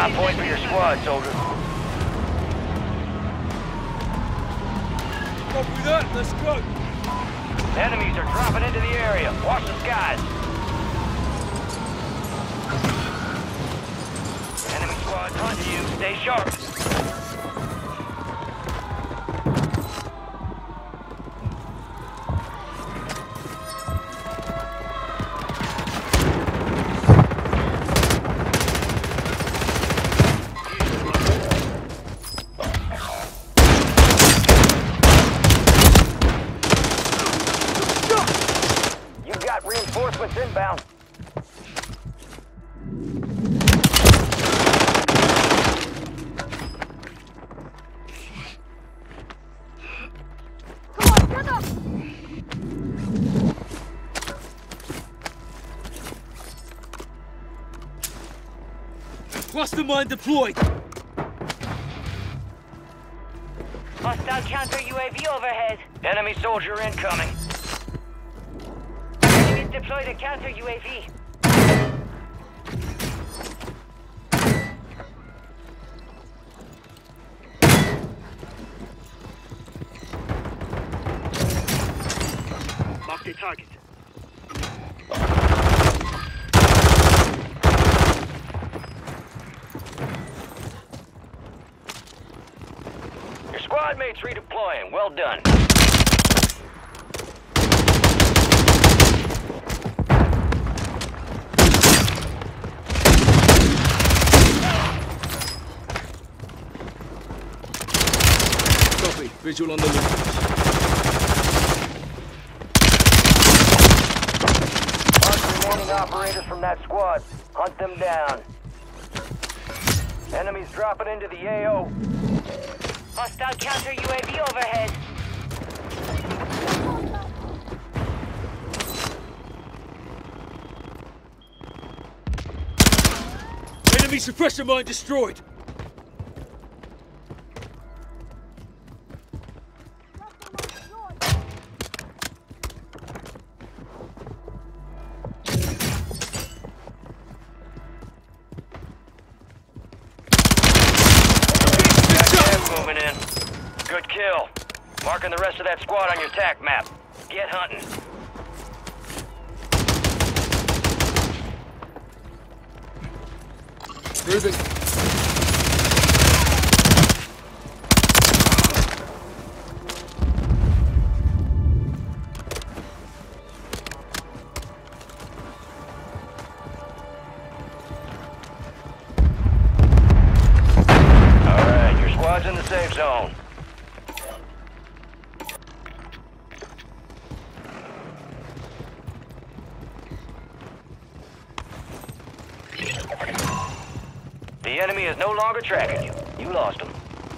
drop point for your squad, soldier. Copy that, let's go. Enemies are dropping into the area. Watch the skies. Enemy squad hunting you. Stay sharp. Reinforcements inbound. Come on, get up! Cluster mine deployed. Hostile counter UAV overhead. Enemy soldier incoming. Enemies deployed a counter UAV. Mark the target. Your squad mates redeploying. Well done. Copy. Visual on the loop. Mark remaining operators from that squad. Hunt them down. Enemies dropping into the AO. Hostile counter UAV overhead. Enemy suppressor mine destroyed. Moving in. Good kill. Marking the rest of that squad on your TAC map. Get hunting. Moving. Squad's in the safe zone. The enemy is no longer tracking you. You lost him.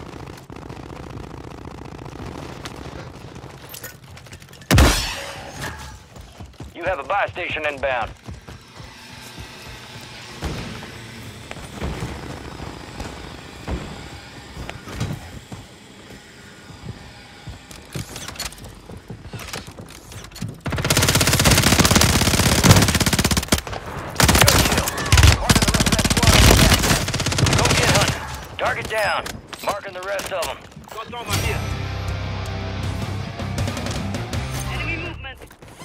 You have a buy station inbound. Target down. Marking the rest of them. Enemy movement.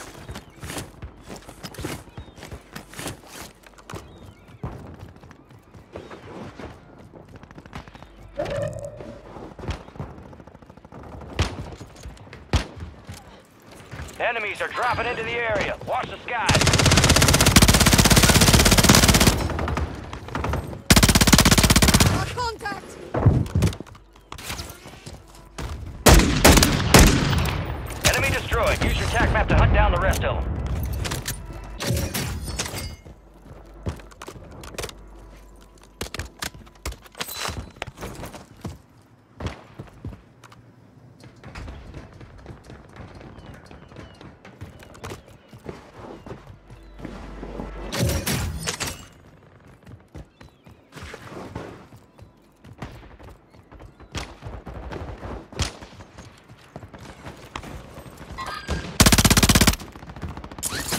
Enemies are dropping into the area. Watch the skies. Contact! Enemy destroyed. Use your TAC map to hunt down the rest of them.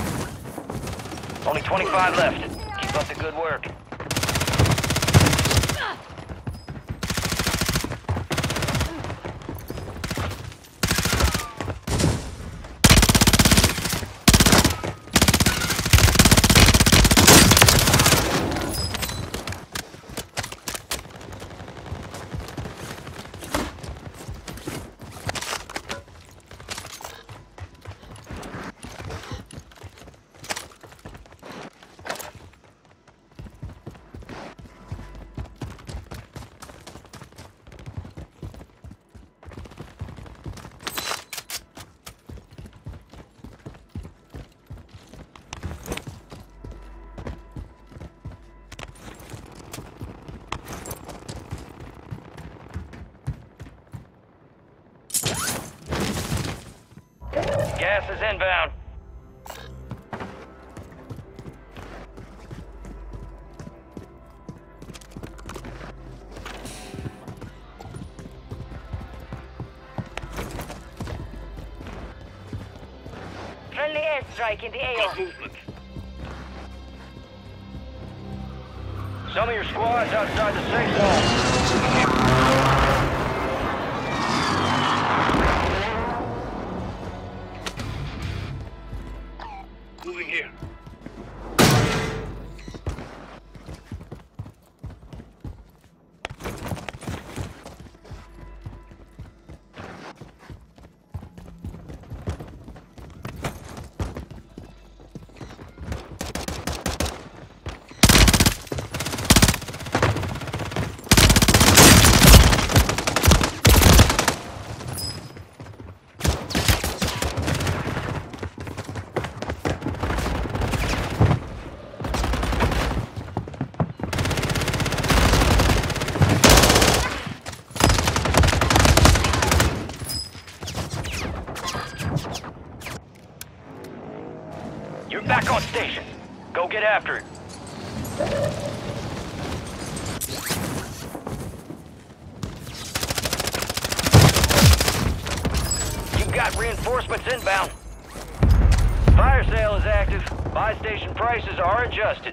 Only 25 left. Keep up the good work. Gas is inbound. Friendly airstrike in the AO. Movement. Some of your squad's outside the safe zone. Moving here. You're back on station. Go get after it. You've got reinforcements inbound. Fire sale is active. Buy station prices are adjusted.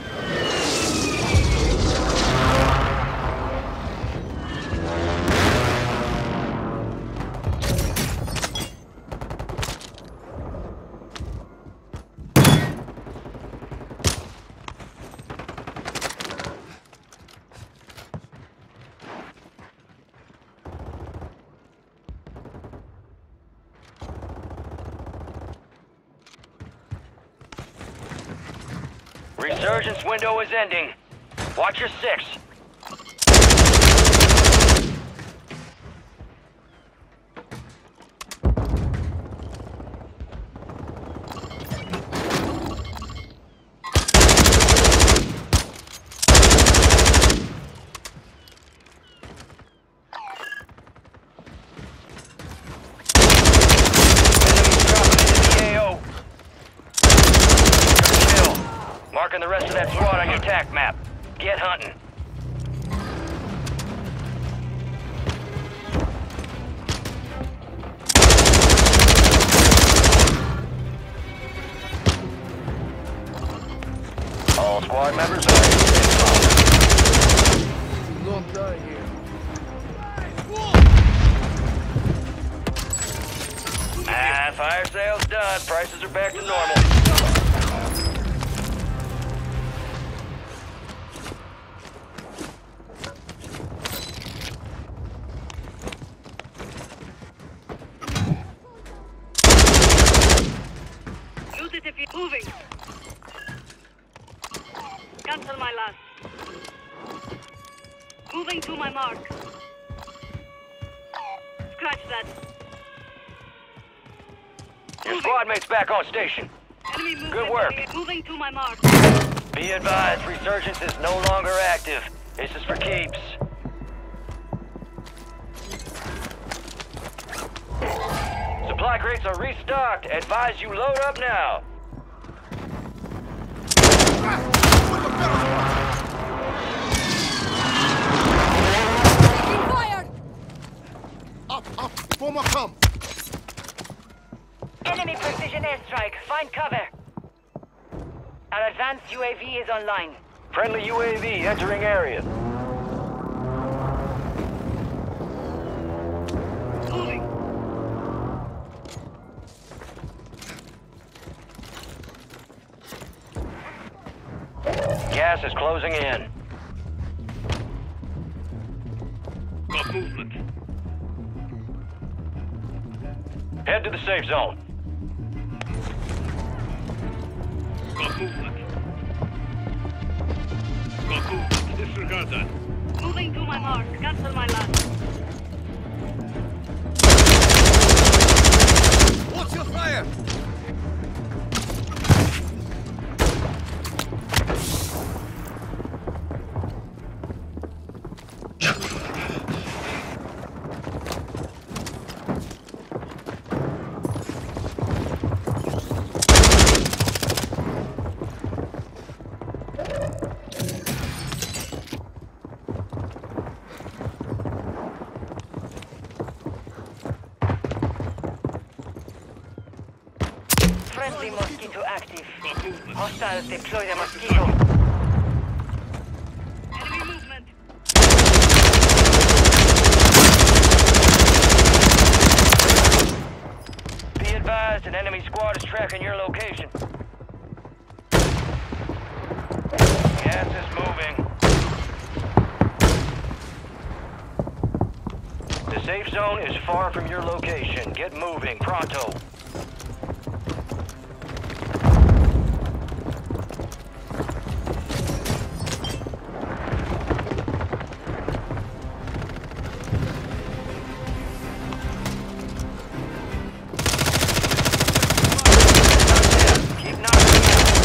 Resurgence window is ending. Watch your six. Marking the rest of that squad on your attack map. Get hunting. All squad members are Do not die here. fire sale's done. Prices are back to normal. Moving. Cancel my last. Moving to my mark. Scratch that. Your squad mate's back on station. Enemy movement. Good work. Moving to my mark. Be advised, Resurgence is no longer active. This is for keeps. Supply crates are restocked. Advise you load up now. Fired! Up, form a come. Enemy precision airstrike. Find cover. Our advanced UAV is online. Friendly UAV entering area. Moving. Gas is closing in. Got movement. Head to the safe zone. Got movement. Got movement. Disregard that. Moving to my mark. Cancel my last. What's your fire? Friendly mosquito active. Hostiles deploy the mosquito. Enemy movement. Be advised, an enemy squad is tracking your location. Gas is moving. The safe zone is far from your location. Get moving, pronto. Keep knocking.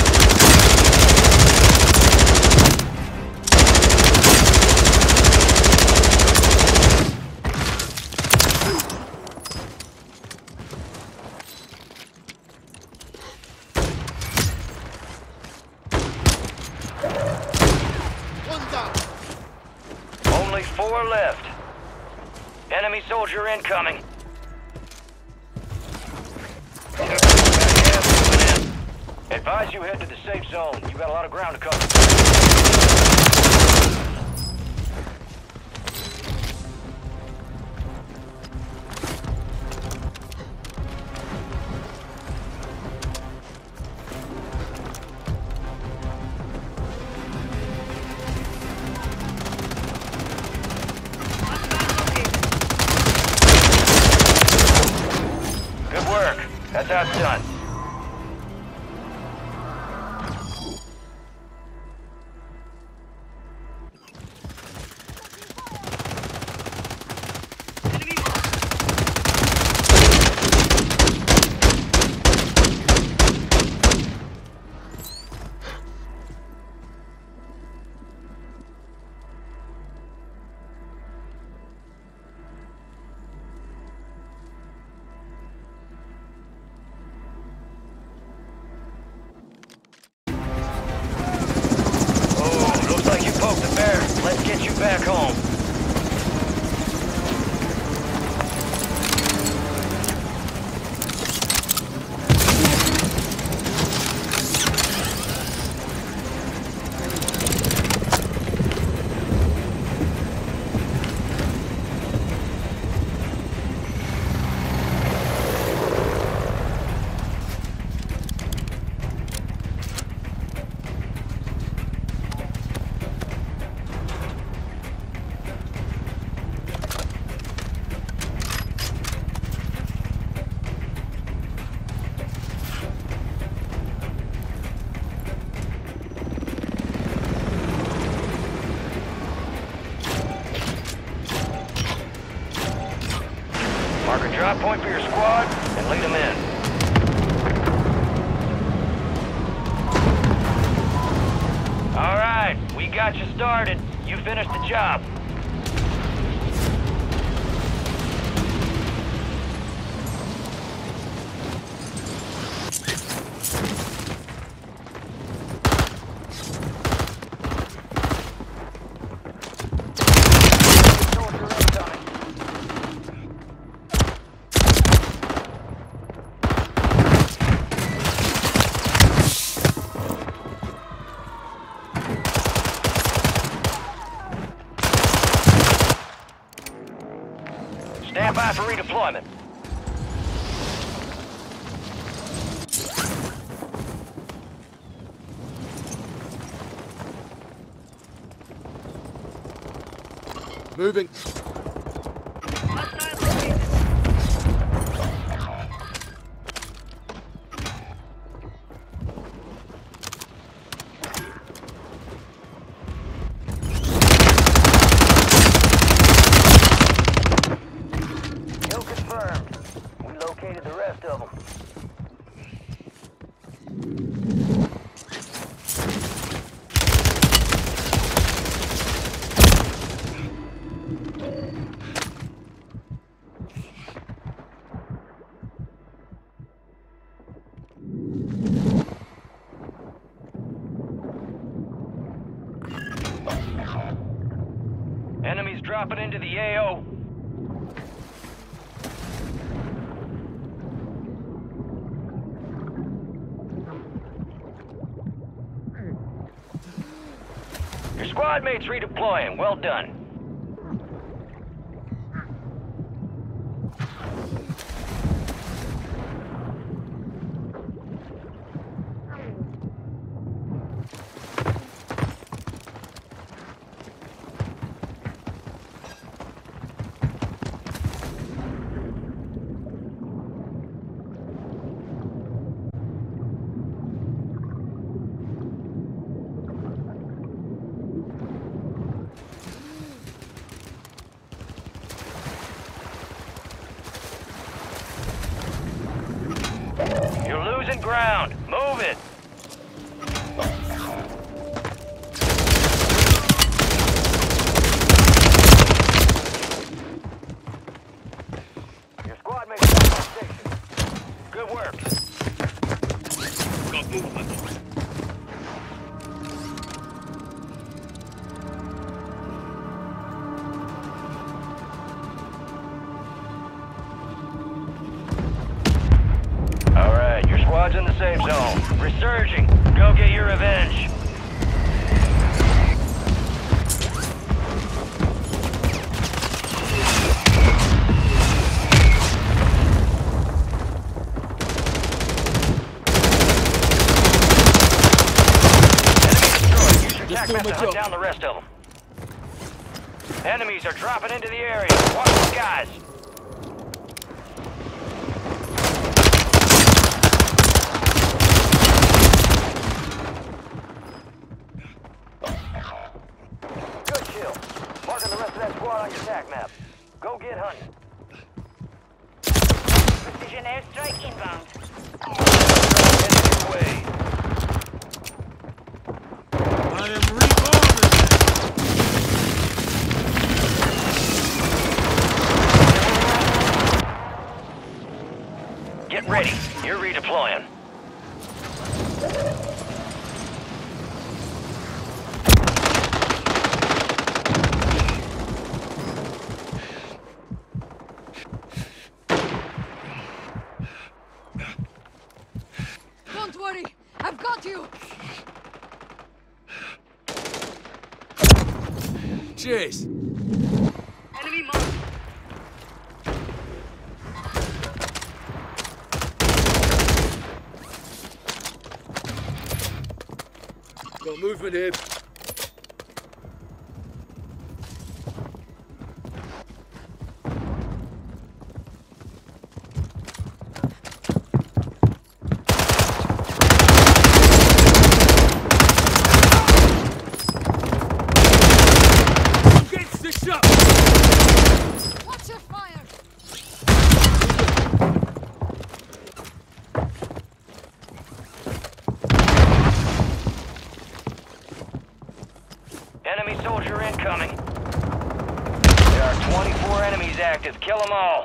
One down. Only 4 left. Enemy soldier incoming. Gas moving in. Advise you head to the safe zone. You got a lot of ground to cover. Good work. That's how it's done. Oh, looks like you poked the bear. Let's get you back home. Mark a drop point for your squad and lead them in. All right, we got you started. You finished the job. Soldier incoming. Stand by for redeployment. Moving. Kill confirmed. We located the rest of them. Enemies dropping into the AO. Your squad mates redeploying. Well done. You're losing ground. Move it. Your squad mates are on station. Good work. Got movement. All right, your squad's in the safe zone. Resurging. Go get your revenge. Enemy destroyed. Use your TAC map to hunt down the rest of them. Enemies are dropping into the area. Watch the skies. Good kill. Marking the rest of that squad on your TAC map. Go get hunting. Precision airstrike inbound. Heading your way. I am reborn. Get ready. You're redeploying. Don't worry, I've got you. Cheers. Enemy marked. Got movement here. Against the shop! Watch your fire. Enemy soldier incoming. There are 24 enemies active. Kill them all.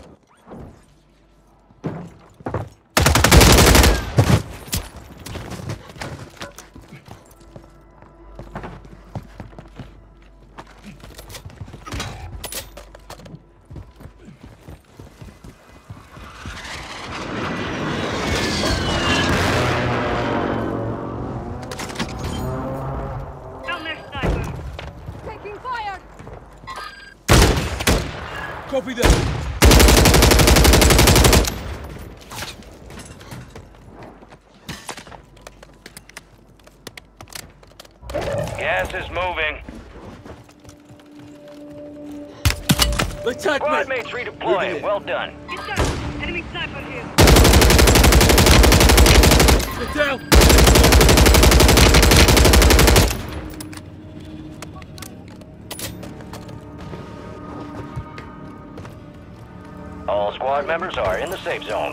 Down there, sniper. Taking fire. Copy that! Gas is moving. Attack Squad me! mates redeploying. Well done. Get down. Enemy sniper here. Get down! All squad members are in the safe zone.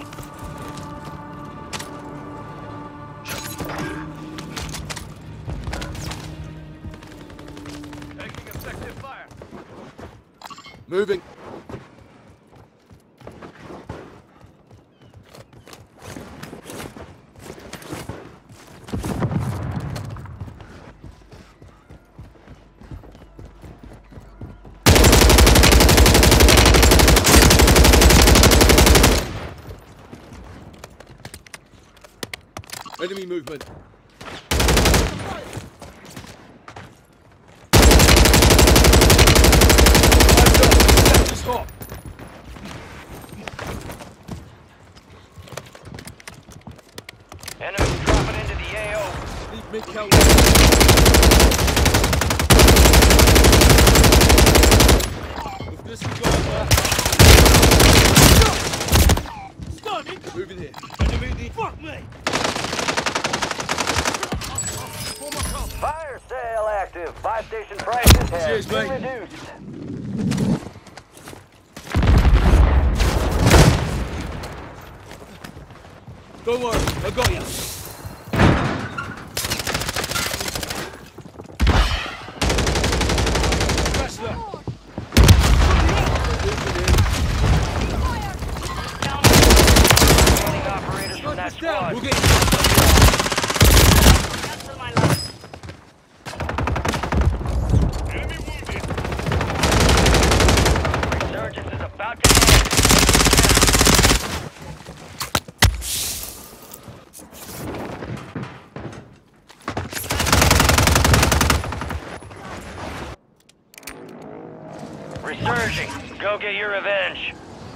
Taking effective fire! Moving. Enemy movement. sale active. Buy station prices have Cheers, been mate. reduced. Don't worry, I got you. Scratch that. Training operators from that squad. We'll get you. Cancel my line. Enemy wounded. Resurgence is about to end. Resurging. Go get your revenge.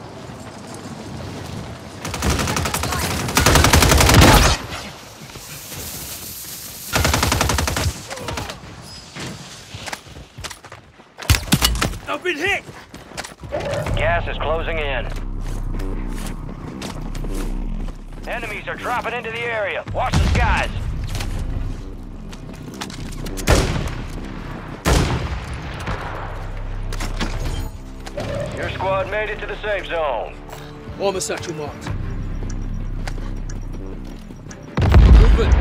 I've been hit! Gas is closing in. Enemies are dropping into the area. Watch the skies. Your squad made it to the safe zone. Armor satchel marked. Moving.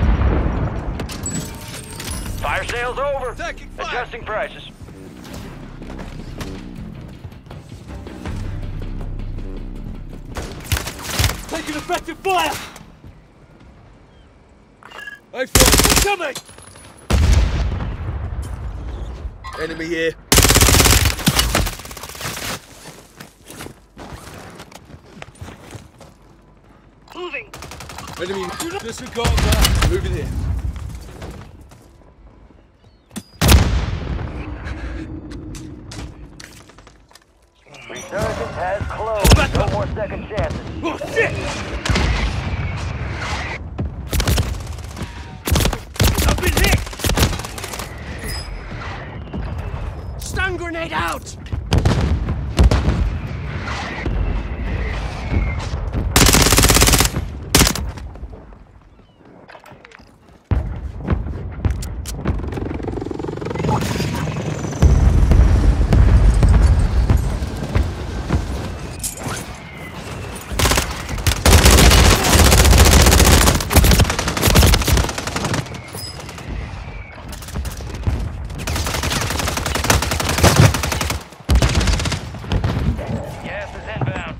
Fire sale's over. Taking fire. Adjusting prices. Taking effective fire! Hey, folks, coming! Enemy here. Moving. Enemy. Disregard that. Moving here. Resurgence has closed. Back No up. more second chances. Oh, shit! I've been hit! Stun grenade out! Gas is inbound.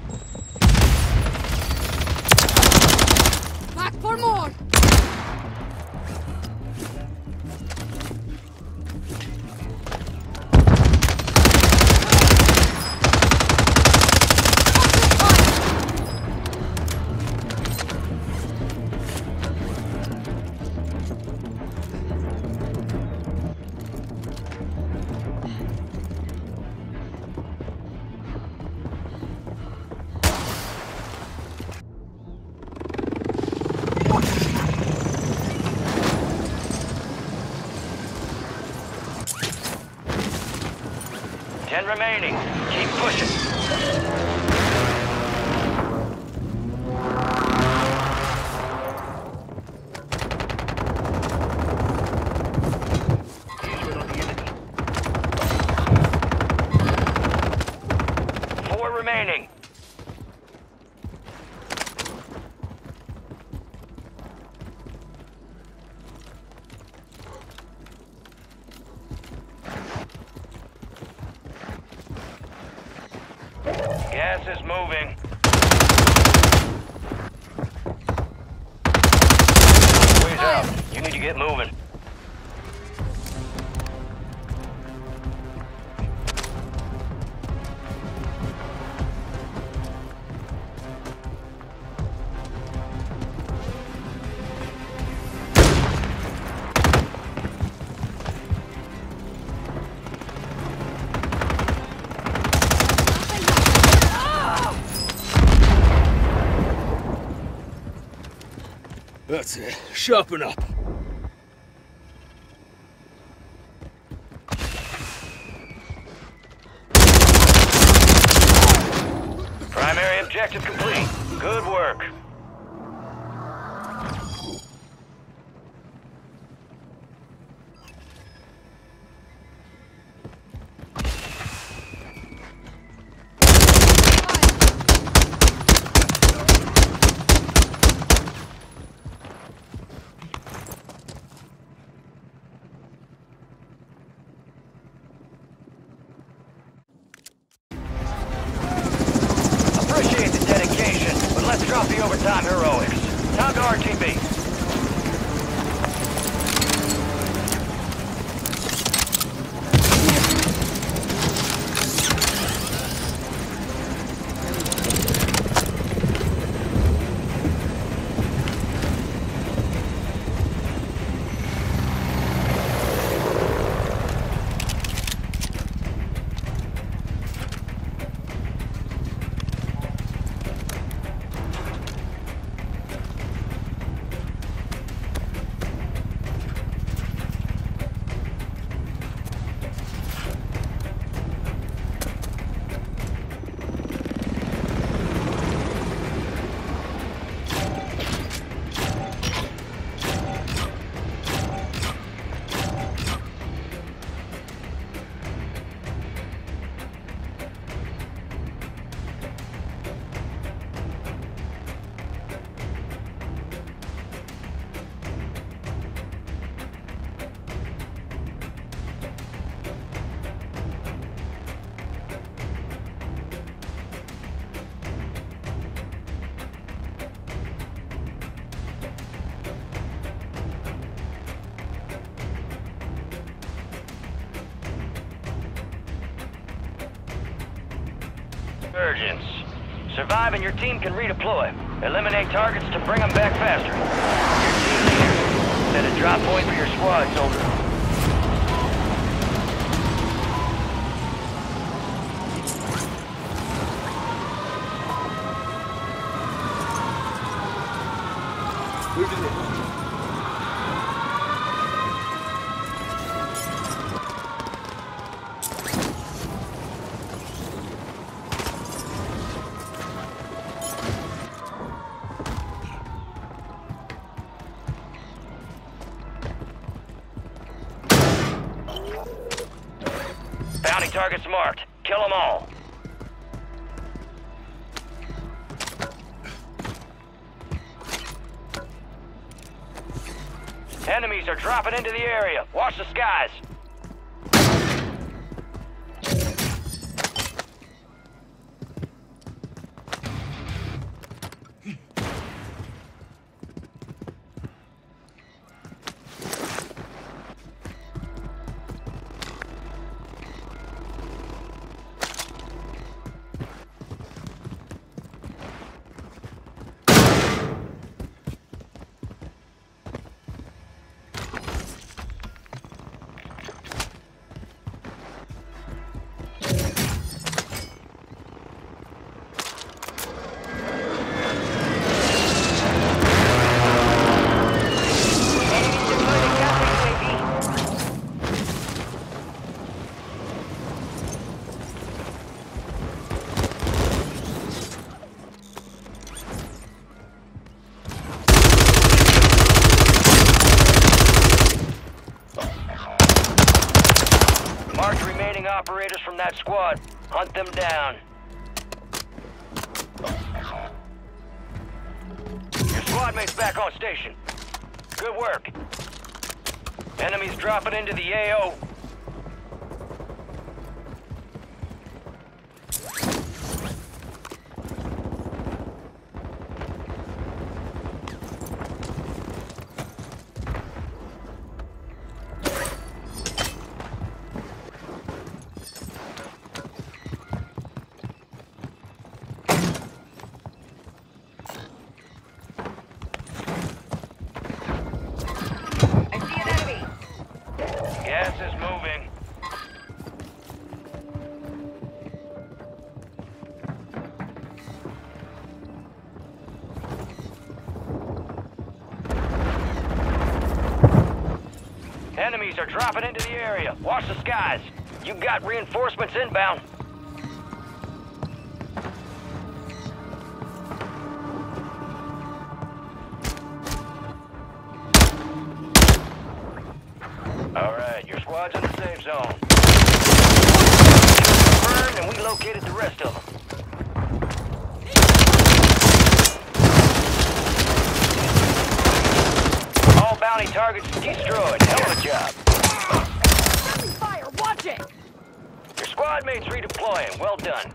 Back for more! Ten remaining. Keep pushing. Acer on the enemy. 4 remaining. Gas is moving. Ways out. You need to get moving. That's it. Sharpen up. Primary objective complete. Good work. Urgence. Survive and your team can redeploy. Eliminate targets to bring them back faster. Your team leader. Set a drop point for your squad, soldier. Moving in. Bounty targets marked. Kill them all. Enemies are dropping into the area. Watch the skies. Mark remaining operators from that squad. Hunt them down. Your squad mate's back on station. Good work. Enemies dropping into the AO. Gas is moving. Enemies are dropping into the area. Watch the skies. You got reinforcements inbound. All right, your squad's in the safe zone. Burned and we located the rest of them. All bounty targets destroyed. Hell of a job. Fire! Watch it! Your squad mates redeploying. Well done.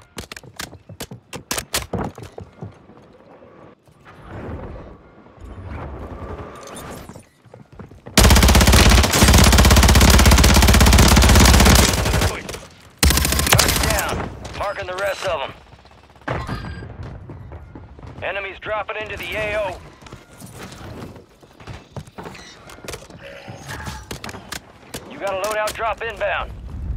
Marking the rest of them. Enemies dropping into the AO. You got a loadout drop inbound.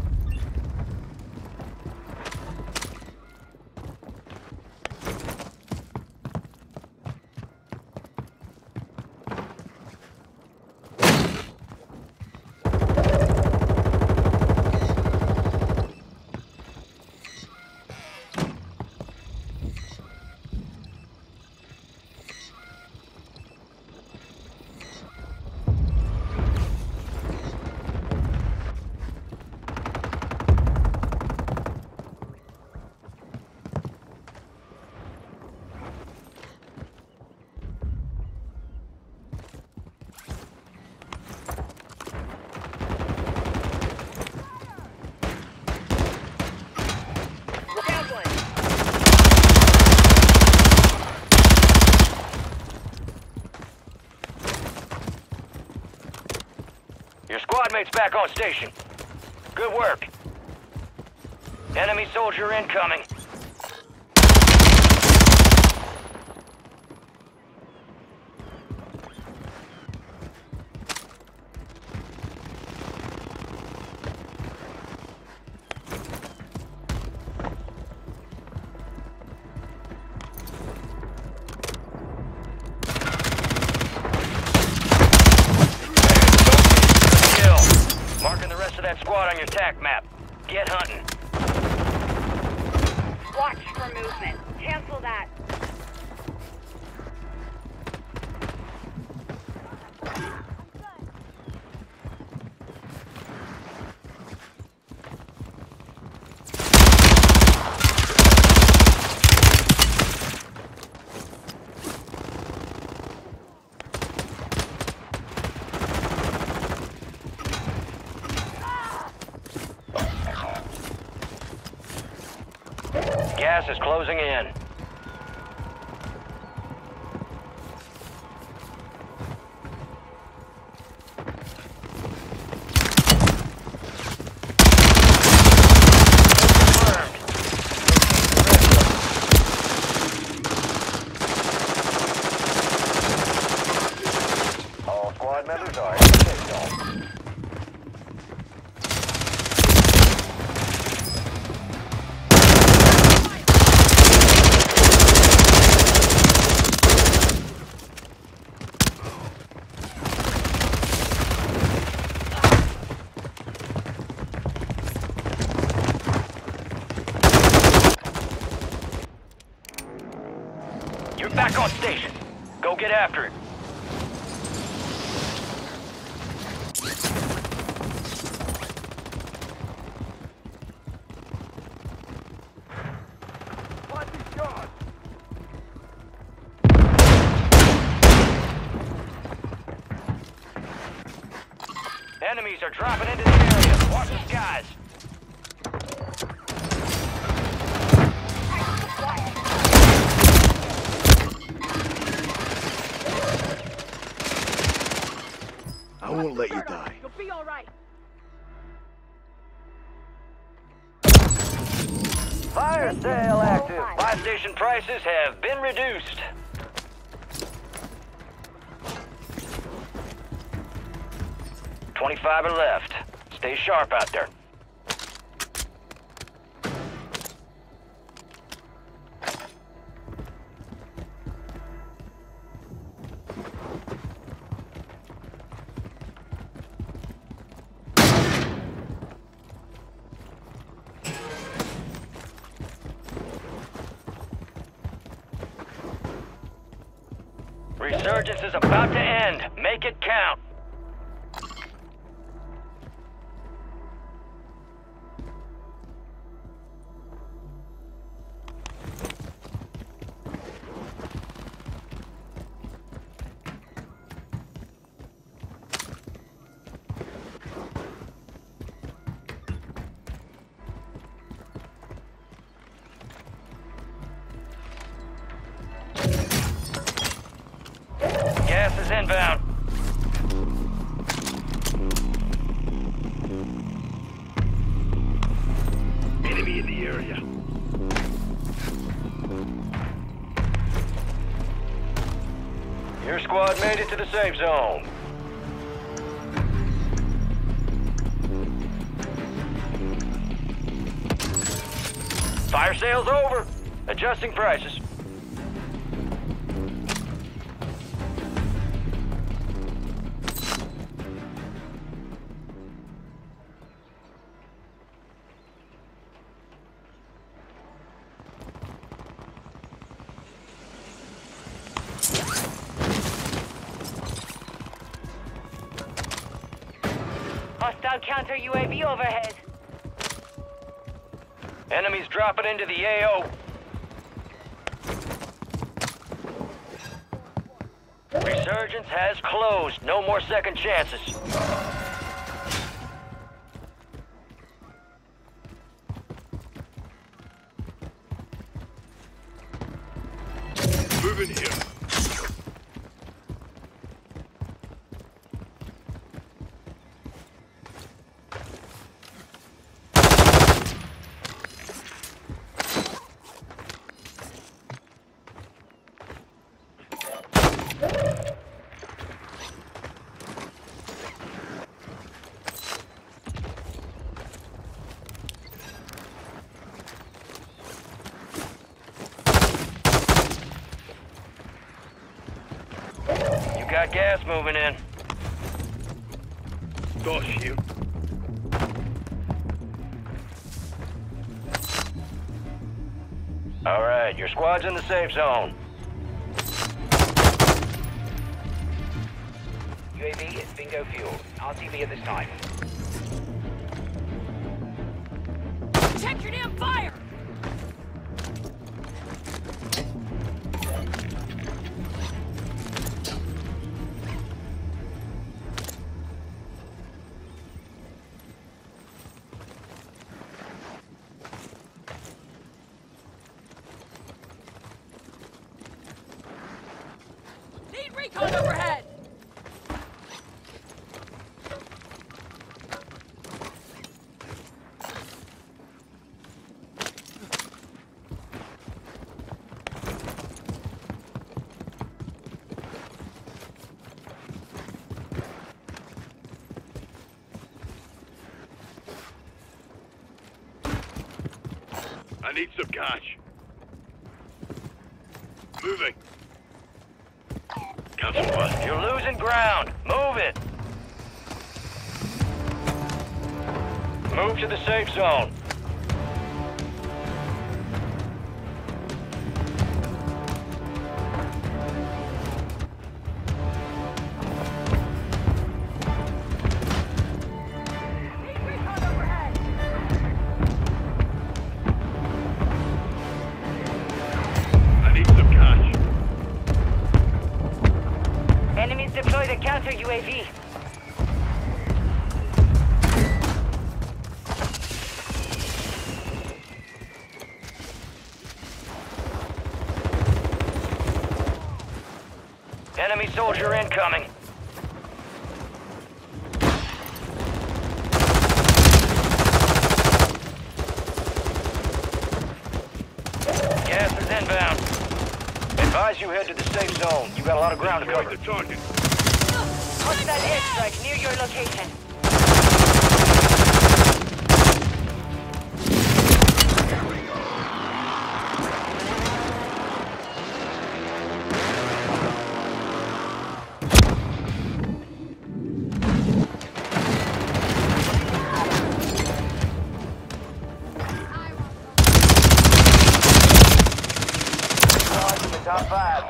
Your squad mate's back on station. Good work. Enemy soldier incoming. squad on your TAC map. Get hunting. Watch for movement. Cancel that. Gas is closing in. All squad members are in the safe zone. You're back on station. Go get after it. Enemies are dropping into the area. Watch the skies. I won't let you die. You'll be all right. Fire sale active. Buy station prices have been reduced. $25 are left. Stay sharp out there. Resurgence is about to end. Make it count. Gas is inbound. Enemy in the area. Your squad made it to the safe zone. Fire sale's over. Adjusting prices. Hostile counter UAV overhead. Enemies dropping into the AO. Resurgence has closed. No more second chances. Move in here. Got gas moving in. Gosh, you. All right, your squad's in the safe zone. UAV is bingo fuel. RTB at this time. Check your damn fire! Need recon overhead! I need some cash. Moving. Cancel one. You're losing ground. Move it. Move to the safe zone. Need recon overhead! I need some cash. Enemies deploy the counter UAV. Enemy soldier incoming. Gas is inbound. Advise you head to the safe zone. You got a lot of ground to Destroy cover. the target. Hostile airstrike near your location. Squad's in the top 5.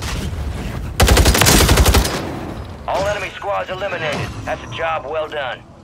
All enemy squads eliminated. That's a job well done.